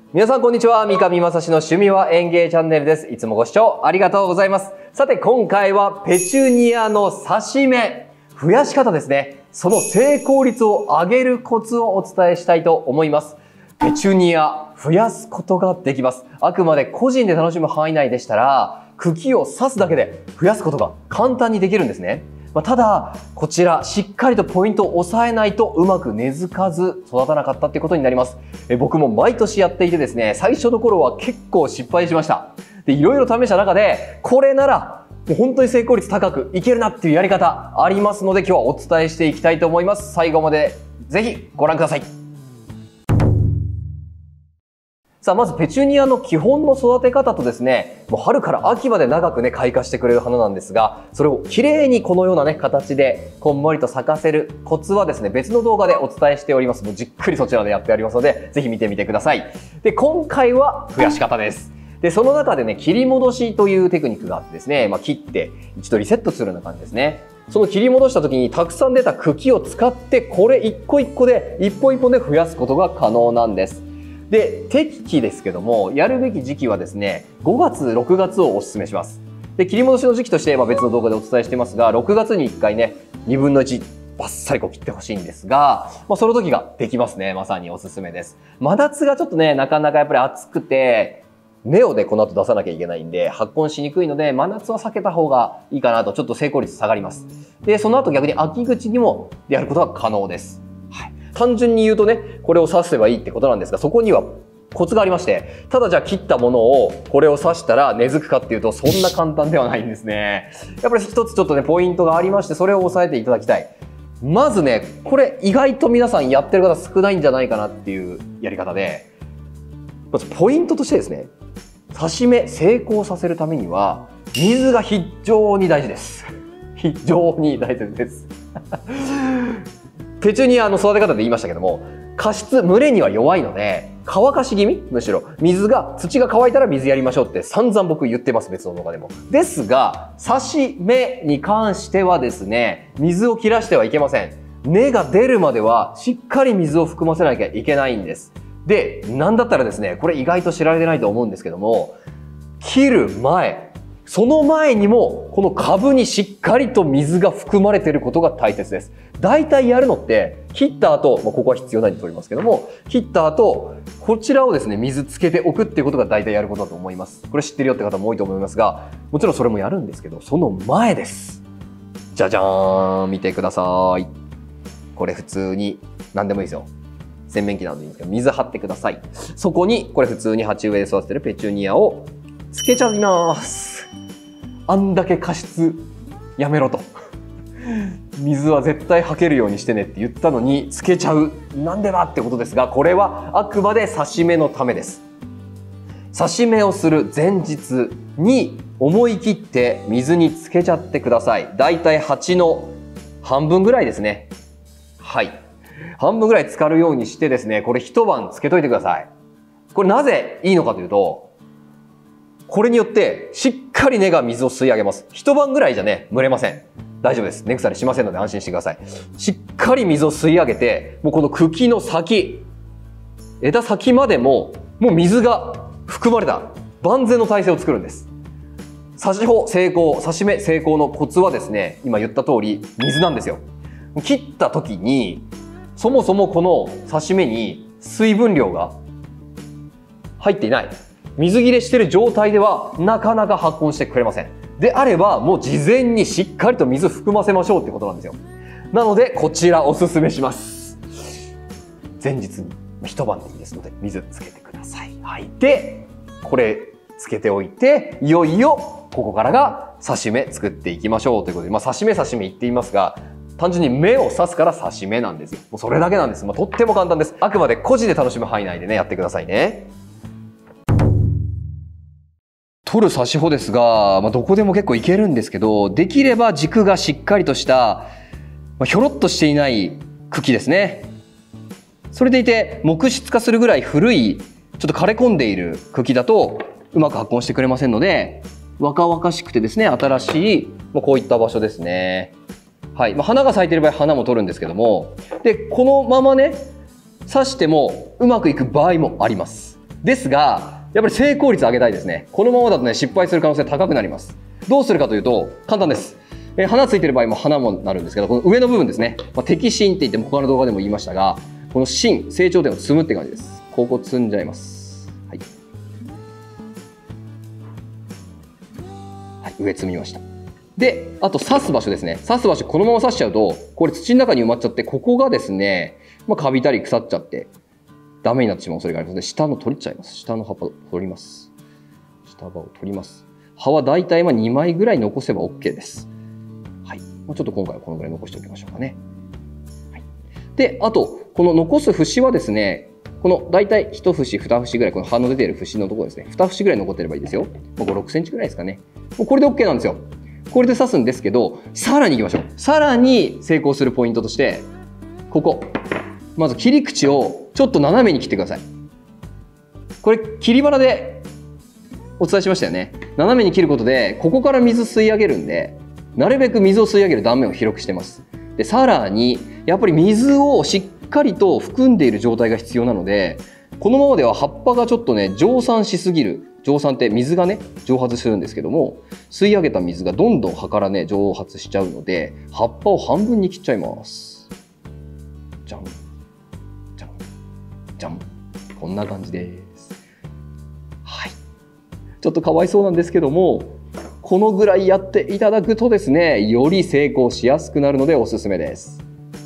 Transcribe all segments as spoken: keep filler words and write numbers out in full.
皆さんこんにちは。三上真史の趣味は園芸チャンネルです。いつもご視聴ありがとうございます。さて今回はペチュニアの挿し芽、増やし方ですね。その成功率を上げるコツをお伝えしたいと思います。ペチュニア、増やすことができます。あくまで個人で楽しむ範囲内でしたら、茎を刺すだけで増やすことが簡単にできるんですね。まあ、ただ、こちらしっかりとポイントを押さえないとうまく根付かず育たなかったっていうことになります。え僕も毎年やっていてですね、最初の頃は結構失敗しました。で、いろいろ試した中で、これならもう本当に成功率高くいけるなっていうやり方ありますので、今日はお伝えしていきたいと思います。最後までぜひご覧ください。さあ、まずペチュニアの基本の育て方とですね、もう春から秋まで長くね、開花してくれる花なんですが、それをきれいにこのようなね、形でこんもりと咲かせるコツはですね、別の動画でお伝えしております。もうじっくりそちらでやってありますので、ぜひ見てみてください。で、今回は増やし方です。で、その中でね、切り戻しというテクニックがあってですね、まあ、切って一度リセットするような感じですね。その切り戻した時にたくさん出た茎を使って、これ一個一個で、一本一本で増やすことが可能なんです。で、適期ですけども、やるべき時期はですね、ごがつ、ろくがつをお勧めします。で、切り戻しの時期として、まあ、別の動画でお伝えしてますが、ろくがつにいっかいね、にぶんのいちバッサリこう切ってほしいんですが、まあ、その時ができますね。まさにおすすめです。真夏がちょっとね、なかなかやっぱり暑くて、芽をね、この後出さなきゃいけないんで、発根しにくいので、真夏は避けた方がいいかなと、ちょっと成功率下がります。で、その後逆に秋口にもやることが可能です。はい。単純に言うとね、これを刺せばいいってことなんですが、そこにはコツがありまして、ただじゃあ切ったものをこれを刺したら根付くかっていうと、そんな簡単ではないんですね。やっぱり一つちょっとね、ポイントがありまして、それを押さえていただきたい。まずね、これ意外と皆さんやってる方少ないんじゃないかなっていうやり方で、まずポイントとしてですね、挿し芽成功させるためには、水が非常に大事です。非常に大切です。ペチュニアの育て方で言いましたけども、過湿、蒸れには弱いので、乾かし気味むしろ、水が、土が乾いたら水やりましょうって散々僕言ってます、別の動画でも。ですが、挿し芽に関してはですね、水を切らしてはいけません。根が出るまでは、しっかり水を含ませなきゃいけないんです。で、なんだったらですね、これ意外と知られてないと思うんですけども、切る前、その前にも、この株にしっかりと水が含まれていることが大切です。大体やるのって、切った後、まあ、ここは必要ないんで取りますけども、切った後、こちらをですね、水つけておくっていうことが大体やることだと思います。これ知ってるよって方も多いと思いますが、もちろんそれもやるんですけど、その前です。じゃじゃーん、見てください。これ普通に、何でもいいですよ。洗面器などでいいんですけど、水張ってください。そこに、これ普通に鉢植えで育ててるペチュニアをつけちゃいます。あんだけ加湿やめろと。水は絶対はけるようにしてねって言ったのにつけちゃう。なんでだってことですが、これはあくまで挿し芽のためです。挿し芽をする前日に思い切って水につけちゃってください。だいたい鉢の半分ぐらいですね。はい。半分ぐらい浸かるようにしてですね、これ一晩つけといてください。これなぜいいのかというと、これによってしっかり根が水を吸い上げます。一晩ぐらいじゃね、蒸れません。大丈夫です。根腐れしませんので安心してください。しっかり水を吸い上げて、もうこの茎の先、枝先までも、もう水が含まれた万全の体制を作るんです。挿し穂成功、挿し芽成功のコツはですね、今言った通り水なんですよ。切った時に、そもそもこの挿し芽に水分量が入っていない。水切れしている状態ではなかなか発根してくれません。であればもう事前にしっかりと水含ませましょうってことなんですよ。なのでこちらおすすめします。前日に一晩でいいですので水つけてください。はい。で、これつけておいて、いよいよここからが挿し芽作っていきましょうということで、まあ挿し芽挿し芽言っていますが、単純に芽を刺すから挿し芽なんですよ。もうそれだけなんです。まあ、とっても簡単です。あくまで個人で楽しむ範囲内でね、やってくださいね。取る挿し穂ですが、まあ、どこでも結構いけるんですけど、できれば軸がしっかりとした、まあ、ひょろっとしていない茎ですね。それでいて木質化するぐらい古い、ちょっと枯れ込んでいる茎だとうまく発根してくれませんので、若々しくてですね、新しい、まあ、こういった場所ですね。はい。まあ、花が咲いている場合花も取るんですけども、でこのままね刺してもうまくいく場合もあります。 ですが、やっぱり成功率上げたいですね。このままだとね、失敗する可能性高くなります。どうするかというと、簡単です。えー、花ついてる場合も花もなるんですけど、この上の部分ですね。まあ、摘心って言っても他の動画でも言いましたが、この芯、成長点を摘むって感じです。ここ摘んじゃいます。はい。はい、上摘みました。で、あと刺す場所ですね。刺す場所、このまま刺しちゃうと、これ土の中に埋まっちゃって、ここがですね、まあ、カビたり腐っちゃって、ダメになってしまう恐れがありますので、下の取っちゃいます。下の葉っぱを取ります。下葉を取ります。葉はだいたいにまいぐらい残せば OK です。はい。まあ、ちょっと今回はこのぐらい残しておきましょうかね。はい、で、あと、この残す節はですね、このだいたいいち節、に節ぐらい、この葉の出ている節のところですね、に節ぐらい残ってればいいですよ。ご、ろくセンチぐらいですかね。もうこれで OK なんですよ。これで刺すんですけど、さらにいきましょう。さらに成功するポイントとして、ここ。まず切り口をちょっと斜めに切ってください。これ切り花でお伝えしましたよね。斜めに切ることでここから水吸い上げるんで、なるべく水を吸い上げる断面を広くしてます。でさらにやっぱり水をしっかりと含んでいる状態が必要なので、このままでは葉っぱがちょっとね蒸散しすぎる。蒸散って水がね蒸発するんですけども、吸い上げた水がどんどん葉からね蒸発しちゃうので、葉っぱを半分に切っちゃいます。じゃんじゃんじゃん、こんな感じです。はい、ちょっとかわいそうなんですけども、このぐらいやっていただくとですね、より成功しやすくなるのでおすすめです。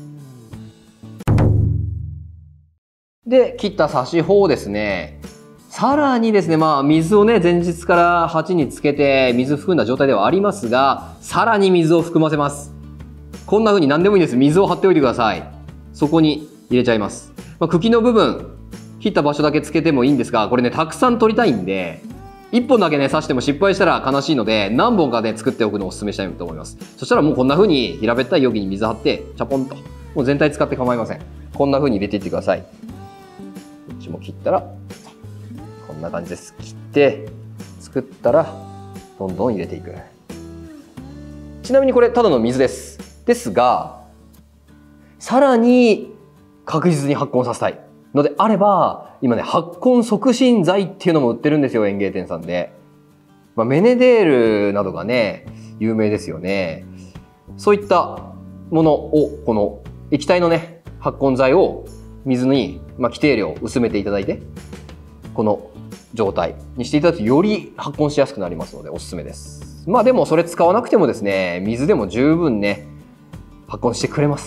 で、切った刺し穂をですね、さらにですね、まあ水をね前日から鉢につけて水含んだ状態ではありますが、さらに水を含ませます。こんな風に何でもいいんです。水を張っておいてください。そこに入れちゃいます。まあ、茎の部分切った場所だけつけてもいいんですが、これねたくさん取りたいんで、いっぽんだけね刺しても失敗したら悲しいので、何本かね作っておくのをお勧めしたいと思います。そしたらもうこんな風に平べったい容器に水張ってチャポンと、もう全体使って構いません。こんな風に入れていってください。こっちも切ったらこんな感じです。切って作ったらどんどん入れていく。ちなみにこれただの水です。ですが、さらに確実に発根させたいのであれば、今ね発根促進剤っていうのも売ってるんですよ、園芸店さんで。まあ、メネデールなどがね有名ですよね。そういったものを、この液体のね発根剤を水に、まあ、規定量薄めていただいて、この状態にしていただくとより発根しやすくなりますのでおすすめです。まあでもそれ使わなくてもですね、水でも十分ね発根してくれます。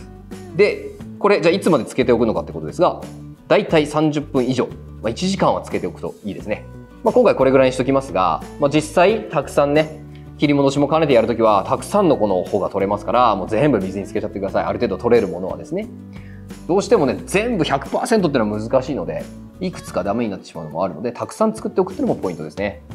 でこれじゃあいつまでつけておくのかってことですが、だいたいさんじゅっぷん以上、まあ、いちじかんはつけておくといいですね。まあ、今回これぐらいにしときますが、まあ、実際たくさんね切り戻しも兼ねてやるときはたくさんのこの穂が取れますから、もう全部水につけちゃってください。ある程度取れるものはですね。どうしてもね全部 ひゃくパーセント っていうのは難しいので、いくつかダメになってしまうのもあるので、たくさん作っておくっていうのもポイントですね。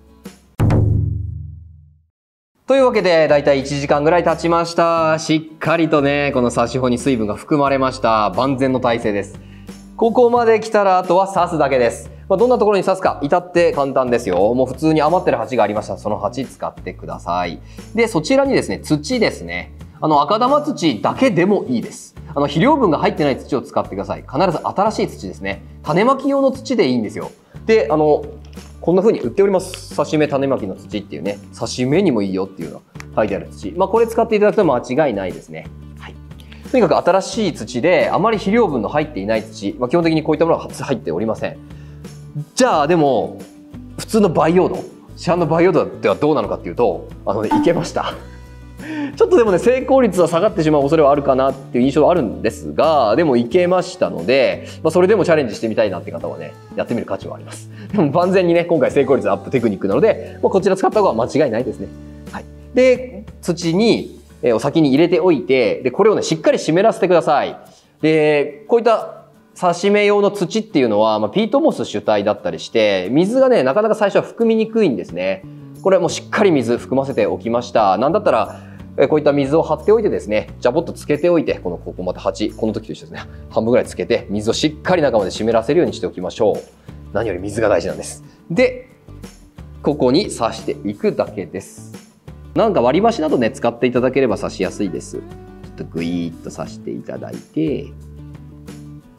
というわけでだいたいいちじかんぐらい経ちました。しっかりとねこの刺し穂に水分が含まれました。万全の体制です。ここまで来たらあとは刺すだけです。まあ、どんなところに刺すか至って簡単ですよ。もう普通に余ってる鉢がありましたらその鉢使ってください。でそちらにですね土ですね、あの赤玉土だけでもいいです。あの肥料分が入ってない土を使ってください。必ず新しい土ですね。種まき用の土でいいんですよ。であのこんな風に売っております。刺し目種まきの土っていうね、刺し目にもいいよっていうのが書いてある土。まあこれ使っていただくと間違いないですね。はい。とにかく新しい土であまり肥料分の入っていない土、まあ、基本的にこういったものは入っておりません。じゃあでも普通の培養土、市販の培養土ではどうなのかっていうと、あのねいけました。ちょっとでもね成功率は下がってしまう恐れはあるかなっていう印象はあるんですが、でもいけましたので、まあ、それでもチャレンジしてみたいなって方はねやってみる価値はあります。でも万全にね今回成功率アップテクニックなので、まあ、こちら使った方が間違いないですね。はい、で土にお先に入れておいて、でこれをねしっかり湿らせてください。でこういった刺し目用の土っていうのは、まあ、ピートモス主体だったりして水がねなかなか最初は含みにくいんですね。これもうしっかり水含ませておきました。なんだったらこういった水を張っておいてですね、ジャボッとつけておいて、このここまた鉢、この時と一緒ですね、半分ぐらいつけて水をしっかり中まで湿らせるようにしておきましょう。何より水が大事なんです。でここに刺していくだけです。なんか割り箸などね使っていただければ刺しやすいです。ちょっとグイーッと刺していただいて、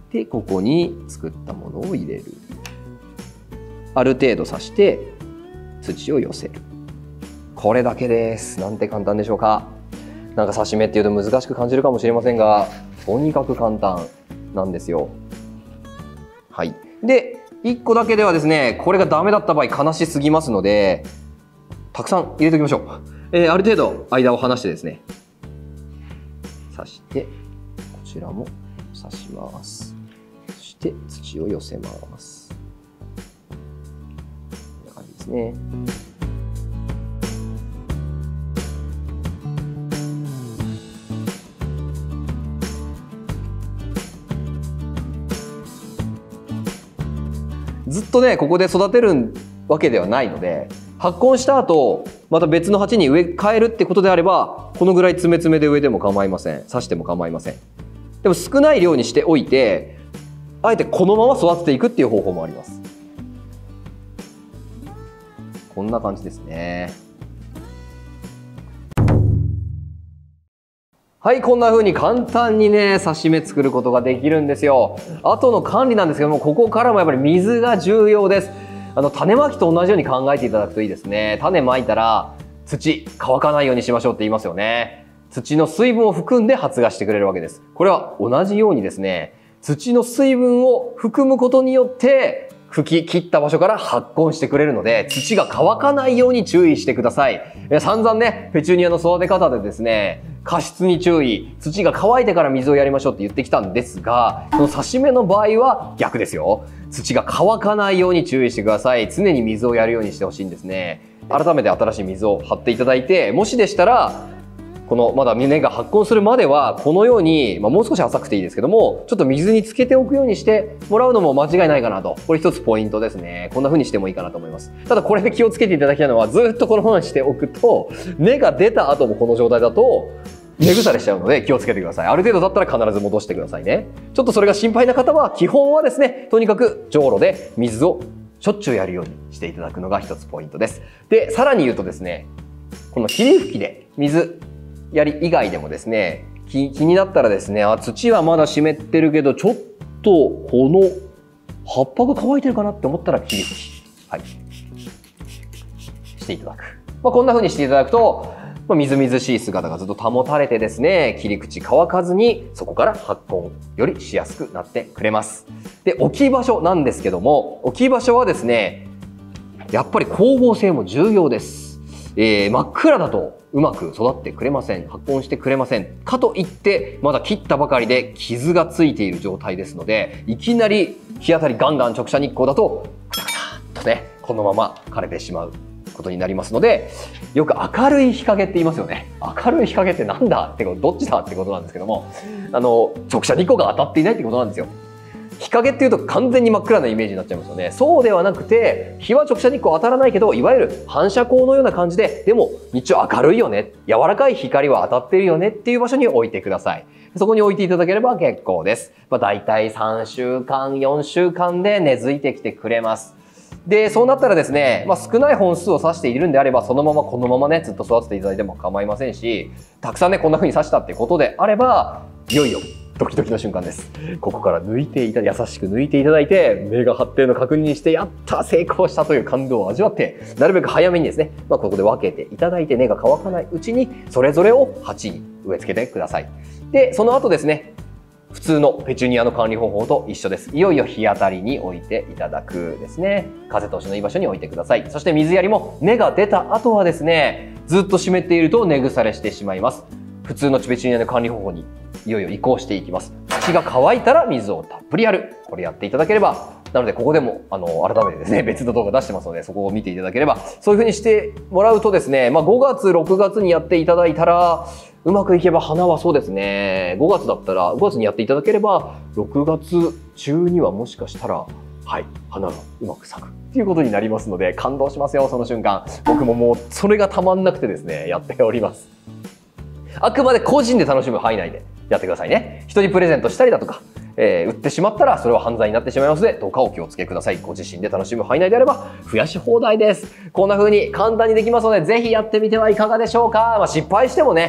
でここに作ったものを入れる。ある程度刺して土を寄せる。これだけです。なんて簡単でしょうか。なんか刺し目っていうと難しく感じるかもしれませんが、とにかく簡単なんですよ。はい。でいっこだけではですね、これがダメだった場合悲しすぎますので、たくさん入れておきましょう。えー、ある程度間を離してですね、刺してこちらも刺します。そして土を寄せます。こんな感じですね。ずっとねここで育てるわけではないので、発根した後また別の鉢に植え替えるってことであれば、このぐらい詰め詰めで植えても構いません。刺しても構いません。でも少ない量にしておいて、あえてこのまま育てていくっていう方法もあります。こんな感じですね。はい、こんな風に簡単にね刺し目作ることができるんですよ。あとの管理なんですけども、ここからもやっぱり水が重要です。あの種まきと同じように考えていただくといいですね。種まいたら土乾かないようにしましょうって言いますよね。土の水分を含んで発芽してくれるわけです。これは同じようにですね、土の水分を含むことによって茎切った場所から発根してくれるので、土が乾かないように注意してください。散々ねペチュニアの育て方でですね、加湿に注意、土が乾いてから水をやりましょうって言ってきたんですが、この刺し目の場合は逆ですよ。土が乾かないように注意してください。常に水をやるようにしてほしいんですね。改めて新しい水を張っていただいて、もしでしたらこのまだ根が発根するまではこのように、まあ、もう少し浅くていいですけども、ちょっと水につけておくようにしてもらうのも間違いないかなと。これ一つポイントですね。こんな風にしてもいいかなと思います。ただこれで気をつけていただきたいのは、ずっとこのままにしておくと根が出た後もこの状態だと根腐れしちゃうので気をつけてください。ある程度だったら必ず戻してくださいね。ちょっとそれが心配な方は基本はですね、とにかくじょうろで水をしょっちゅうやるようにしていただくのが一つポイントです。でさらに言うとですね、この霧吹きで水やり以外でもですね、気, 気になったらですね、あ土はまだ湿ってるけどちょっとこの葉っぱが乾いてるかなって思ったら霧吹き、はい、していただく。まあ、こんな風にしていただくと、まあ、みずみずしい姿がずっと保たれてですね、切り口乾かずにそこから発根よりしやすくなってくれます。で置き場所なんですけども、置き場所はですね、やっぱり光合成も重要です。えー、真っ暗だとうまく育ってくれません。発根してくれません。かといってまだ切ったばかりで傷がついている状態ですので、いきなり日当たりガンガン直射日光だとクタクタっとね、このまま枯れてしまうことになりますので、よく明るい日陰って言いますよね。明るい日陰ってなんだってこと、どっちだってことなんですけども、あの直射日光が当たっていないってことなんですよ。日陰っていうと完全に真っ暗なイメージになっちゃいますよね。そうではなくて、日は直射日光当たらないけど、いわゆる反射光のような感じで、でも日中明るいよね、柔らかい光は当たってるよねっていう場所に置いてください。そこに置いていただければ結構です。まあ、だいたいさんしゅうかんよんしゅうかんで根付いてきてくれます。でそうなったらですね、まあ、少ない本数を刺しているんであれば、そのままこのままねずっと育てていただいても構いませんし、たくさんねこんな風に刺したってことであれば、いよいよドキドキの瞬間です。ここから抜いていた優しく抜いていただいて、根が張っているのを確認して、やった成功したという感動を味わって、なるべく早めにですね、まあ、ここで分けていただいて、根が乾かないうちにそれぞれを鉢に植え付けてください。でその後ですね、普通のペチュニアの管理方法と一緒です。いよいよ日当たりに置いていただくですね。風通しのいい場所に置いてください。そして水やりも根が出た後はですね、ずっと湿っていると根腐れしてしまいます。普通のペチュニアの管理方法にいよいよ移行していきます。土が乾いたら水をたっぷりやる。これやっていただければ、なのでここでもあの改めてですね、別の動画出してますので、そこを見ていただければ、そういう風にしてもらうとですね、まあ、ごがつろくがつにやっていただいたらうまくいけば花はそうですね、ごがつだったらごがつにやっていただければろくがつちゅうにはもしかしたら、はい、花がうまく咲くっていうことになりますので、感動しますよ、その瞬間。僕ももうそれがたまんなくてですね、やっております。あくまで個人で楽しむ範囲内でやってくださいね。人にプレゼントしたりだとか、えー、売ってしまったらそれは犯罪になってしまいますので、どうかお気をつけください。ご自身で楽しむ範囲内であれば増やし放題です。こんな風に簡単にできますので、ぜひやってみてはいかがでしょうか。まあ、失敗してもね、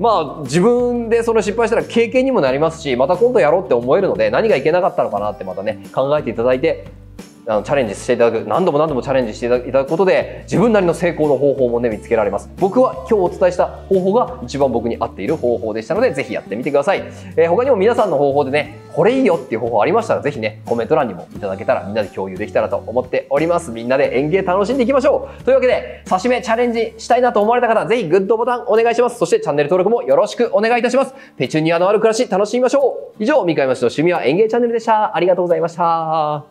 まあ自分でその失敗したら経験にもなりますし、また今度やろうって思えるので、何がいけなかったのかなってまたね考えていただいて、あのチャレンジしていただく、何度も何度もチャレンジしていただくことで自分なりの成功の方法もね見つけられます。僕は今日お伝えした方法が一番僕に合っている方法でしたので、ぜひやってみてください。えー、他にも皆さんの方法でねこれいいよっていう方法ありましたら、ぜひねコメント欄にもいただけたらみんなで共有できたらと思っております。みんなで園芸楽しんでいきましょう。というわけで刺し目チャレンジしたいなと思われた方、ぜひグッドボタンお願いします。そしてチャンネル登録もよろしくお願いいたします。ペチュニアのある暮らし楽しみましょう。以上、三上町の趣味は園芸チャンネルでした。ありがとうございました。